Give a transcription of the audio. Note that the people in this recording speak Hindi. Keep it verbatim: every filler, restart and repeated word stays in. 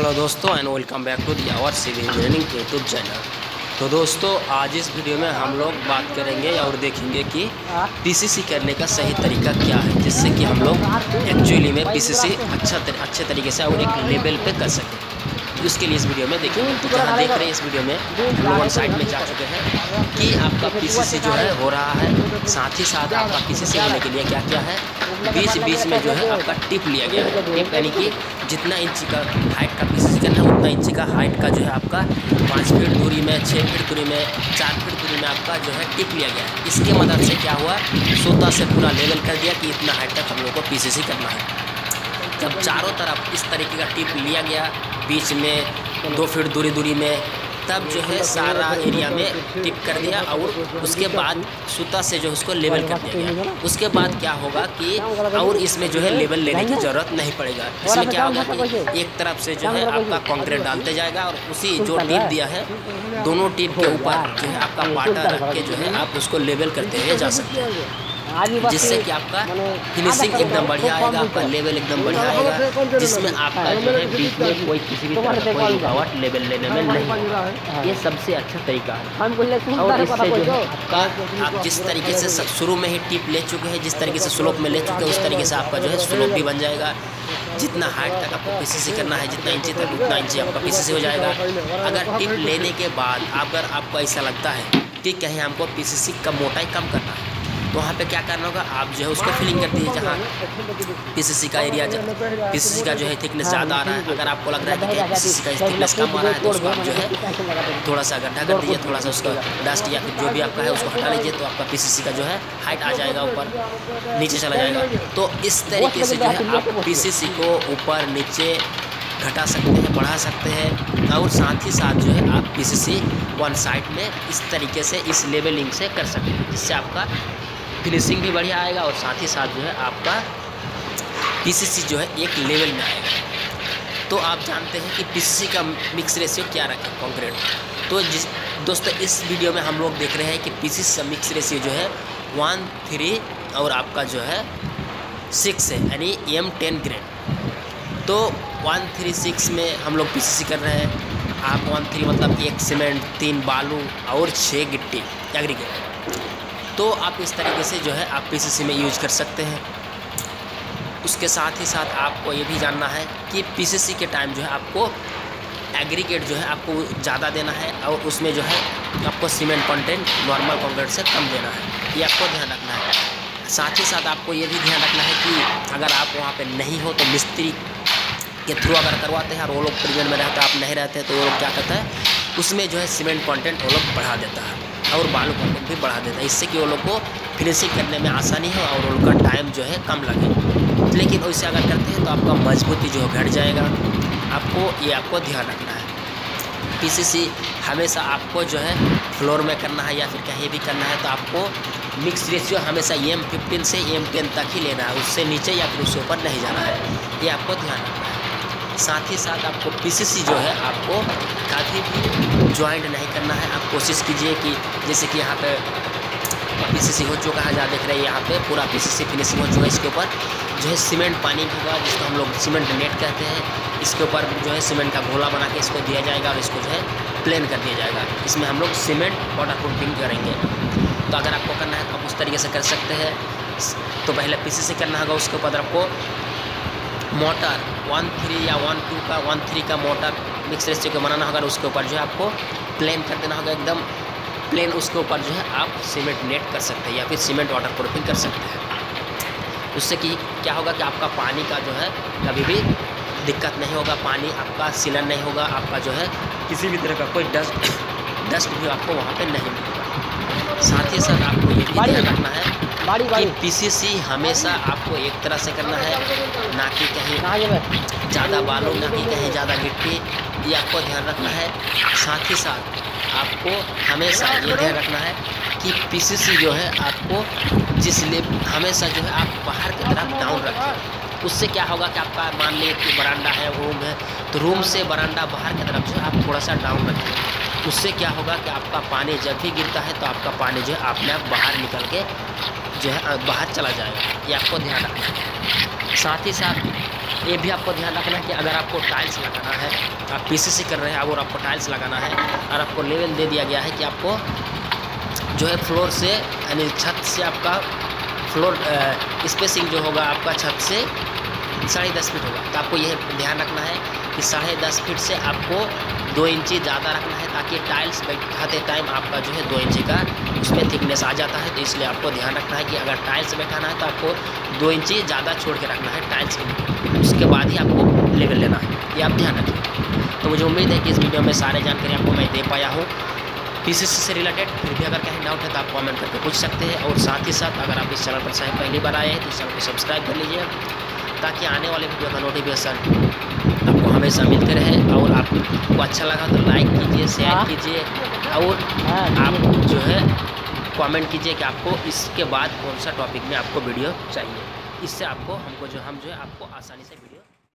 हेलो दोस्तों and welcome back to the our civil engineering YouTube channel. तो दोस्तों आज इस वीडियो में हम लोग बात करेंगे और देखेंगे कि पीसीसी करने का सही तरीका क्या है, जिससे कि हम लोग एक्चुअली में पीसीसी अच्छा तर, अच्छे तरीके से और एक लेवल पे कर सकें। तो इसके लिए इस वीडियो में देखेंगे। तो जहाँ देख रहे हैं इस वीडियो में हम लोग वन साइड में जा चुके हैं कि आपका पीसीसी जो है हो रहा है। साथ ही साथ आपका पीसीसी होने के लिए क्या क्या है, बीच बीच में जो है आपका टिप लिया गया है। टिप यानी कि जितना इंच का हाइट का पीसीसी करना है उतना इंच का हाइट का जो है आपका पाँच फीट दूरी में, छः फीट दूरी में, चार फीट दूरी में आपका जो है टिप लिया गया है। इसके मदद से क्या हुआ, सूता से पूरा लेवल कर दिया कि इतना हाइट तक हम लोग को पीसीसी करना है। जब चारों तरफ इस तरीके का टिप लिया गया, बीच में दो फीट दूरी दूरी में, तब जो है सारा एरिया में टिप कर दिया और उसके बाद सूता से जो उसको लेवल कर दिया गया। उसके बाद क्या होगा कि और इसमें जो है लेवल लेने की ज़रूरत नहीं पड़ेगा। इसमें क्या होगा कि एक तरफ से जो है आपका कंक्रीट डालते जाएगा और उसी जो टिप दिया है दोनों टिप के ऊपर जो है आपका पाटा रख के जो है आप उसको लेवल करते हुए जा सकते हैं, जिससे कि आपका फिनिशिंग एकदम बढ़िया आएगा, आपका लेवल एकदम बढ़िया आएगा, जिसमें आपका जो है बीच में कोई किसी भी तरह का कोई रुकावट लेवल लेने में नहीं। ये सबसे अच्छा तरीका है। और इससे जो है आपका आप जिस तरीके से शुरू में ही टिप ले चुके हैं, जिस तरीके से स्लोप में ले चुके हैं, उस तरीके से आपका जो है स्लोप भी बन जाएगा। जितना हाइट तक आपको पीसीसी करना है, जितना इंची तक उतना इंची आपका पीसीसी हो जाएगा। अगर टिप लेने के बाद अगर आपको ऐसा लगता है कि कहीं हमको पीसीसी का मोटाई कम करना है, तो वहाँ पे क्या करना होगा, आप जो है उसको फिलिंग कर दीजिए। जहाँ पीसीसी का एरिया पीसीसी का जो है थिकनेस ज़्यादा आ रहा है, अगर आपको लग रहा है कि पीसीसी का थिकनेस कम आ रहा है तो उसको आप जो है थोड़ा सा गड्ढा कर दीजिए, थोड़ा सा उसका डस्ट या फिर जो भी आपका है उसको हटा लीजिए, तो आपका पीसीसी का जो है हाइट आ जाएगा, ऊपर नीचे चला जाएगा। तो इस तरीके से जो है आप पीसीसी को ऊपर नीचे घटा सकते हैं, बढ़ा सकते हैं। और साथ ही साथ जो है आप पीसीसी वन साइड में इस तरीके से इस लेवलिंग से कर सकते हैं, जिससे आपका फिनिशिंग भी बढ़िया आएगा और साथ ही साथ जो है आपका पीसीसी जो है एक लेवल में आएगा। तो आप जानते हैं कि पीसीसी का मिक्स रेशियो क्या रखें कंक्रीट। तो जिस दोस्तों इस वीडियो में हम लोग देख रहे हैं कि पीसीसी का मिक्स रेशियो जो है वन थ्री और आपका जो है सिक्स है, यानी एम टेन ग्रेड। तो वन थ्री सिक्स में हम लोग पीसीसी कर रहे हैं। आप वन थ्री मतलब एक सीमेंट, तीन बालू और छः गिट्टी एग्रीगेट। तो आप इस तरीके से जो है आप पीसीसी में यूज कर सकते हैं। उसके साथ ही साथ आपको ये भी जानना है कि पीसीसी के टाइम जो है आपको एग्रीगेट जो है आपको ज़्यादा देना है और उसमें जो है आपको सीमेंट कंटेंट नॉर्मल कंक्रीट से कम देना है, ये आपको ध्यान रखना है। साथ ही साथ आपको ये भी ध्यान रखना है कि अगर आप वहाँ पे नहीं हो तो मिस्त्री के थ्रू अगर करवाते हैं और वो लोग प्रेजेंट में रहते हैं, आप नहीं रहते हैं, तो वो लोग क्या करता है उसमें जो है सीमेंट कंटेंट वो लोग बढ़ा देता है और बालू कंटेंट भी बढ़ा देता है, इससे कि वो लोग को फिनिशिंग करने में आसानी हो और वो लोग का टाइम जो है कम लगे। लेकिन वैसे अगर करते हैं तो आपका मजबूती जो है घट जाएगा। आपको ये आपको ध्यान रखना है। पीसीसी हमेशा आपको जो है फ्लोर में करना है या फिर कहीं भी करना है तो आपको मिक्स रेशियो हमेशा एम फिफ्टीन से एम टेन तक ही लेना है, उससे नीचे या फिर उससे ऊपर नहीं जाना है, ये आपको ध्यान रखना है। साथ ही साथ आपको पीसीसी जो है आपको कभी भी ज्वाइंट नहीं करना है। आप कोशिश कीजिए कि जैसे कि यहाँ पे पीसीसी हो चुका है, जहाँ देख रहे हैं यहाँ पे पूरा पीसीसी फिनिशिंग हो चुका है। इसके ऊपर जो है सीमेंट पानी होगा, जिसको हम लोग सीमेंट नेट कहते हैं। इसके ऊपर जो है सीमेंट का घोला बना के इसको दिया जाएगा और इसको जो है प्लेन कर दिया जाएगा। इसमें हम लोग सीमेंट वाटर प्रूफिंग करेंगे। तो अगर आपको करना है तो आप उस तरीके से कर सकते हैं। तो पहले पीसीसी करना होगा, उसके ऊपर आपको मोटर वन थ्री या वन टू का वन थ्री का मोटर मिक्स रेशियो को बनाना होगा। उसके ऊपर जो है आपको प्लेन कर देना होगा, एकदम प्लेन। उसके ऊपर जो है आप सीमेंट नेट कर सकते हैं या फिर सीमेंट वाटर प्रूफिंग कर सकते हैं। उससे कि क्या होगा कि आपका पानी का जो है कभी भी दिक्कत नहीं होगा, पानी आपका सीलन नहीं होगा, आपका जो है किसी भी तरह का कोई डस्ट डस्ट भी आपको वहाँ पे नहीं मिलेगा। साथ ही साथ आपको ये भी ध्यान रखना है कि पीसीसी हमेशा आपको एक तरह से करना है, ना कि कहीं ज़्यादा बालू, ना कि कहीं ज़्यादा गिट्टी, ये आपको ध्यान रखना है। साथ ही साथ आपको हमेशा ये ध्यान रखना है कि पीसीसी जो है आपको जिस ले हमेशा जो है आप बाहर की तरफ डाउन रखें। उससे क्या होगा कि आपका मान लीजिए कि बरांडा है, रूम है, तो रूम से बरांडा बाहर की तरफ जो है आप थोड़ा सा डाउन रखें। उससे क्या होगा कि आपका पानी जब भी गिरता है तो आपका पानी जो है अपने आप बाहर निकल के जो है बाहर चला जाएगा, ये आपको ध्यान रखना है। साथ ही साथ ये भी आपको ध्यान रखना है कि अगर आपको टाइल्स लगाना है, आप पीसीसी कर रहे हैं और आपको टाइल्स लगाना है और आपको लेवल दे दिया गया है कि आपको जो है फ्लोर से यानी छत से आपका फ्लोर स्पेसिंग जो होगा आपका छत से साढ़े दस फीट होगा। तो आपको यह ध्यान रखना है कि साढ़े दस फीट से आपको दो इंची ज़्यादा रखना है, ताकि टाइल्स बैठाते टाइम आपका जो है दो इंची का उसमें थिकनेस आ जाता है। तो इसलिए आपको ध्यान रखना है कि अगर टाइल्स बैठाना है तो आपको दो इंची ज़्यादा छोड़ के रखना है टाइल्स के लिए, उसके बाद ही आपको लेवल लेना है, ये आप ध्यान रखिए। तो मुझे उम्मीद है कि इस वीडियो में सारे जानकारी आपको मैं दे पाया हूँ पीसीसी से रिलेटेड। फिर भी अगर कहीं डाउट है तो आप कमेंट करके पूछ सकते हैं, और साथ ही साथ अगर आप इस चैनल पर शायद पहली बार आए हैं तो इस चैनल को सब्सक्राइब कर लीजिए, ताकि आने वाले वीडियो का नोटिफिकेशन आपको हमेशा मिलते रहे। और आपको अच्छा लगा तो लाइक कीजिए, शेयर कीजिए, और आप जो है कमेंट कीजिए कि आपको इसके बाद कौन सा टॉपिक में आपको वीडियो चाहिए। इससे आपको हमको जो हम जो है आपको आसानी से वीडियो